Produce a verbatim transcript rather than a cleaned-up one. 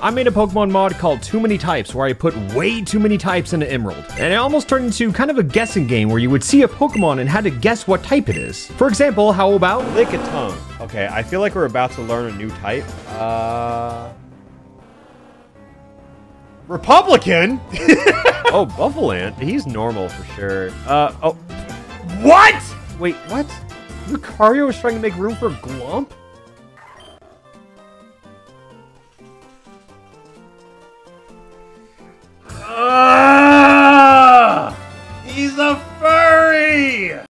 I made a Pokemon mod called Too Many Types where I put way too many types into Emerald. And it almost turned into kind of a guessing game where you would see a Pokemon and had to guess what type it is. For example, how about Lickitung? Okay, I feel like we're about to learn a new type. Uh... Republican? Oh, Buffalo. He's normal for sure. Uh, oh. What? Wait, what? Lucario was trying to make room for Glump?